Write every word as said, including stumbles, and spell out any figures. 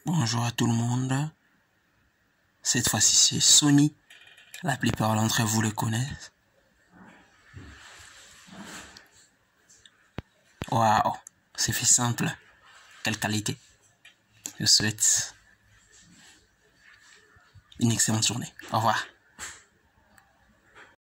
Bonjour à tout le monde. Cette fois-ci, c'est Sony. La plupart d'entre vous le connaissent. Waouh, c'est fait simple. Quelle qualité. Je souhaite une excellente journée. Au revoir.